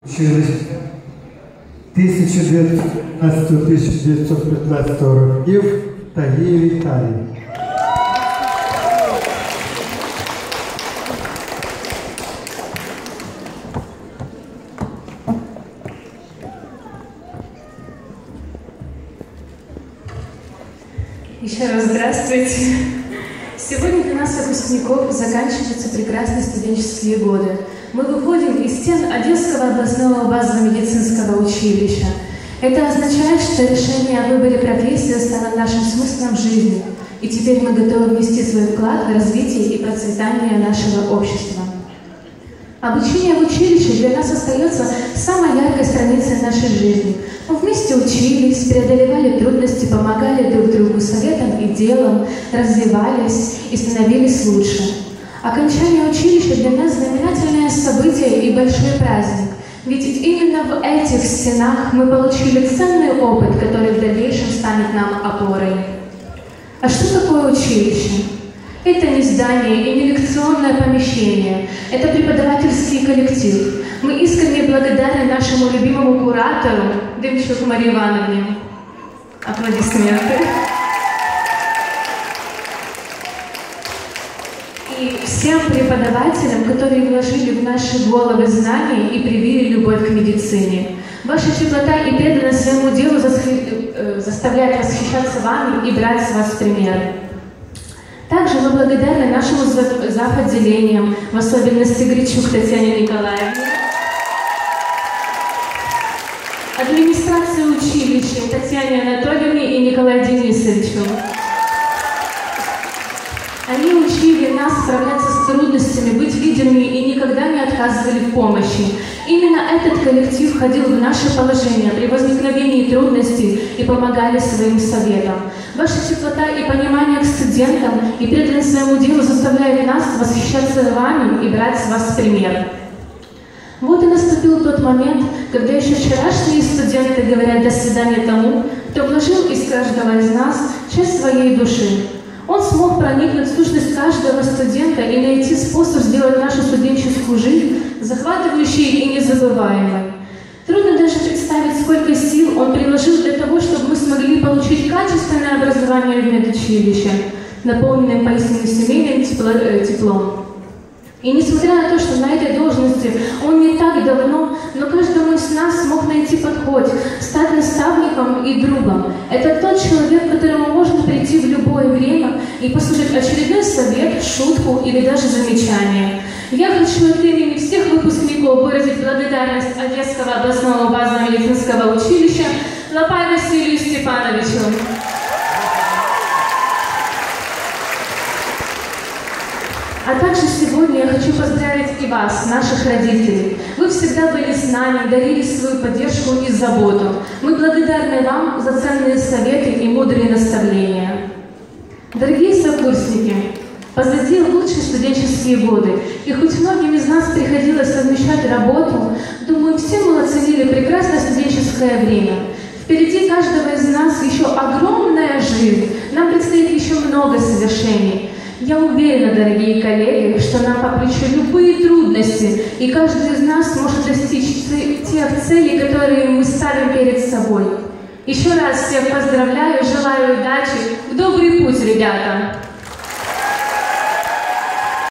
Учились 1915 років Тагії Віталій. Еще раз здравствуйте. Сегодня для нас, выпускников, заканчиваются прекрасные студенческие годы. Мы выходим из стен Одесского областного базового медицинского училища. Это означает, что решение о выборе профессии стало нашим смыслом жизни. И теперь мы готовы внести свой вклад в развитие и процветание нашего общества. Обучение в училище для нас остается самой яркой страницей нашей жизни. Мы вместе учились, преодолевали трудности, помогали друг другу советом и делом, развивались и становились лучше. Окончание училища для нас знаменательное событие и большой праздник. Ведь именно в этих стенах мы получили ценный опыт, который в дальнейшем станет нам опорой. А что такое училище? Это не здание и не лекционное помещение. Это преподавательский коллектив. Мы искренне благодарны нашему любимому куратору Демчук Марии Ивановне. Аплодисменты. И всем преподавателям, которые вложили в наши головы знания и привили любовь к медицине. Ваша теплота и преданность своему делу заставляет восхищаться вами и брать с вас пример. Также мы благодарны нашему зав.отделениям, в особенности Гречук Татьяне Николаевне, администрации училища Татьяне Анатольевне и Николаю Денисовичу. Они учили нас справляться с трудностями, быть видимыми и никогда не отказывали в помощи. Именно этот коллектив входил в наше положение при возникновении трудностей и помогали своим советам. Ваша теплота и понимание к студентам и преданность своему делу заставляют нас восхищаться вами и брать с вас пример. Вот и наступил тот момент, когда еще вчерашние студенты говорят «до свидания» тому, кто вложил из каждого из нас часть своей души. Он смог проникнуть в сущность каждого студента и найти способ сделать нашу студенческую жизнь захватывающей и незабываемой. Трудно даже представить, сколько сил он приложил для того, чтобы мы смогли получить качественное образование в медучилище, наполненное поистине семейным теплом. И несмотря на то, что на этой должности он не так давно, но каждому из нас смог найти подход, стать наставником и другом. Это тот человек, к которому можно прийти в любое время и послушать очередной совет, шутку или даже замечание. Я хочу от имени всех выпускников выразить благодарность Одесского областного базового медицинского училища Лапай Василию Степановичу. А также сегодня я хочу поздравить и вас, наших родителей. Вы всегда были с нами, дарили свою поддержку и заботу. Мы благодарны вам за ценные советы и мудрые наставления. Дорогие сокурсники, позади лучшие студенческие годы. И хоть многим из нас приходилось совмещать работу, думаю, все мы оценили прекрасное студенческое время. Впереди каждого из нас еще огромная жизнь. Нам предстоит еще много совершений. Я уверена, дорогие коллеги, что нам по плечу любые трудности, и каждый из нас сможет достичь тех целей, которые мы ставим перед собой. Еще раз всех поздравляю, желаю удачи, в добрый путь, ребята!